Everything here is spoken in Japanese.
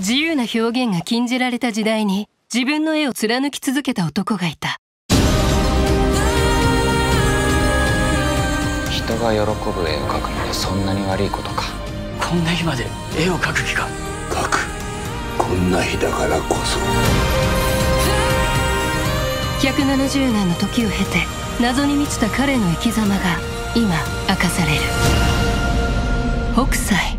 自由な表現が禁じられた時代に自分の絵を貫き続けた男がいた。 人が喜ぶ絵を描くのでそんなに悪いことか。 こんな日まで絵を描く気か。 描く。こんな日だからこそ。 170年の時を経て謎に満ちた彼の生き様が今明かされる。北斎。